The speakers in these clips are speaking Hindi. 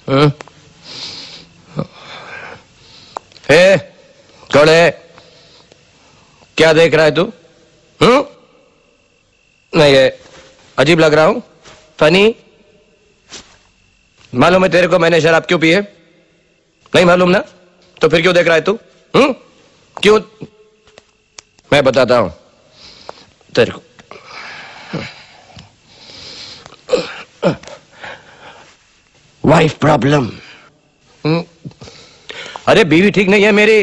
घोड़े, क्या देख रहा है तू? नहीं, ये अजीब लग रहा हूं, फनी। मालूम है तेरे को मैंने शराब क्यों पी है? नहीं मालूम ना? तो फिर क्यों देख रहा है तू? क्यों? मैं बताता हूं तेरे को। Wife problem. अरे बीवी ठीक नहीं है मेरी।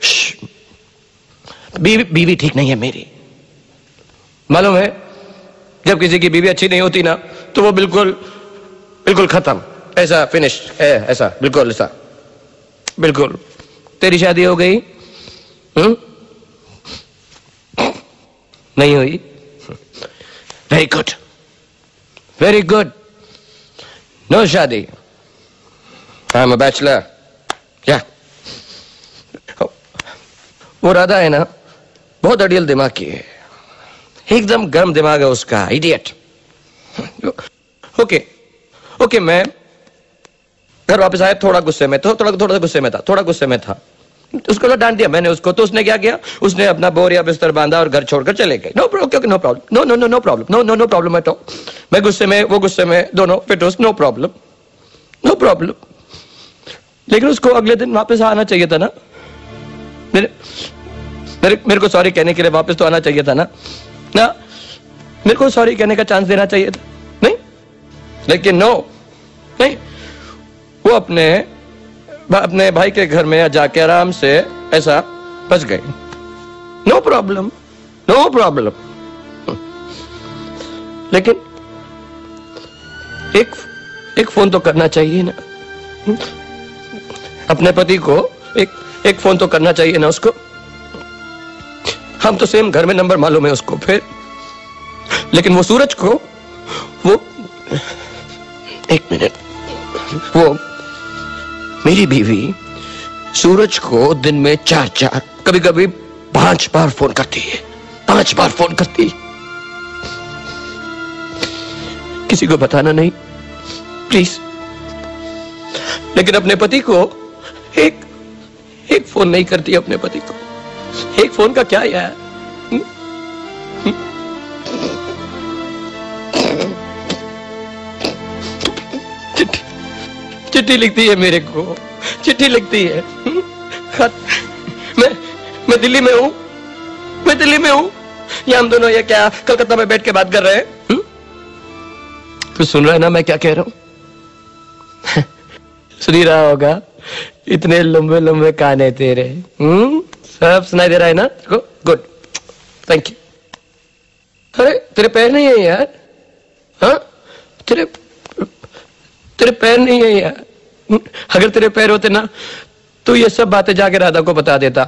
बीवी ठीक नहीं है मेरी। मालूम है, जब किसी की बीवी अच्छी नहीं होती ना, तो वो बिल्कुल बिल्कुल खत्म, ऐसा फिनिश है, ऐसा बिल्कुल, ऐसा बिल्कुल। तेरी शादी हो गई? नहीं हुई? Very good, very good. No शादी। I am a bachelor. क्या? वो राधा है ना, बहुत अड़ियल दिमाग की है, एकदम गर्म दिमाग है उसका, इडियट। ओके, मैं घर वापस आया, थोड़ा गुस्से में था, थोड़ा गुस्से में था। उसको तो डांट दिया मैंने उसको, तो उसने क्या किया, उसने अपना बोरिया बिस्तर बांधा और घर छोड़कर चले गए। No problem, no problem, no problem at all. मैं गुस्से में, वो गुस्से में, दोनों पिटोस, नो प्रॉब्लम। लेकिन उसको अगले दिन वापस आना चाहिए था ना, मेरे को सॉरी कहने के लिए वापस तो आना चाहिए था ना, मेरे को सॉरी कहने का चांस देना चाहिए था। नहीं, लेकिन नो, नहीं, वो अपने भाई के घर में जाके आराम से ऐसा बच गए। No problem. लेकिन एक फोन तो करना चाहिए ना अपने पति को, एक फोन तो करना चाहिए ना उसको। हम तो सेम घर में नंबर मालूम है उसको फिर, लेकिन वो सूरज को, वो एक मिनट, वो मेरी बीवी सूरज को दिन में 4 कभी कभी 5 बार फोन करती है, 5 बार फोन करती। किसी को बताना नहीं प्लीज। लेकिन अपने पति को एक फोन नहीं करती, अपने पति को एक फोन का क्या यार। चिट्ठी लिखती है मेरे को, चिट्ठी लिखती है। मैं दिल्ली में हूं, ये हम दोनों ये क्या कलकत्ता में बैठ के बात कर रहे हैं। तो सुन रहा है ना मैं क्या कह रहा हूं? सुन ही रहा होगा, इतने लंबे लंबे कान है तेरे। सब सुनाई दे रहा है ना? Good, thank you. अरे तेरे पैर नहीं है यार? हाँ, तेरे पैर नहीं है यार। अगर तेरे पैर होते ना, तो ये सब बातें जाके राधा को बता देता।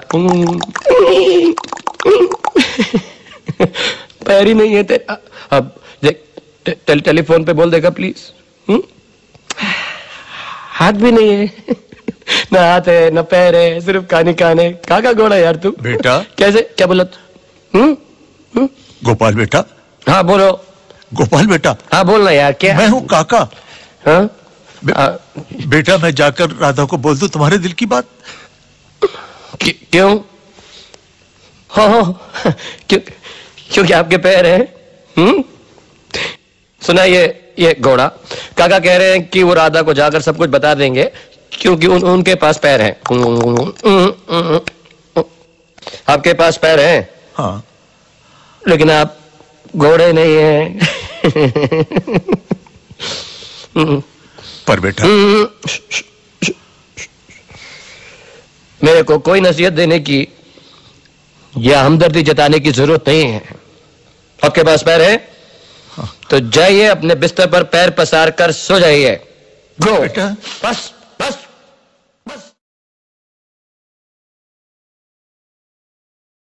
पैर ही नहीं है तेरा। अब देख, टेलीफोन पे बोल देगा प्लीज। हाथ भी नहीं है, ना हाथ है ना पैर है, सिर्फ कान है। का घोड़ा यार तू? बेटा कैसे, क्या बोला तू? गोपाल बेटा। हाँ बोलो। गोपाल बेटा। हाँ बोलना यार। क्या? मैं हूँ काका। हाँ बेटा, मैं जाकर राधा को बोल दूं तुम्हारे दिल की बात? क्यों? हाँ, क्योंकि आपके पैर हैं। सुना, ये घोड़ा काका कह रहे हैं कि वो राधा को जाकर सब कुछ बता देंगे, क्योंकि उनके पास पैर हैं। आपके पास पैर हैं? हाँ, लेकिन आप घोड़े नहीं हैं। पर बेटा, मेरे को कोई नसीहत देने की या हमदर्दी जताने की जरूरत नहीं है। आपके पास पैर है? हाँ। तो जाइए अपने बिस्तर पर पैर पसार कर सो जाइए। गो बेटा। बस।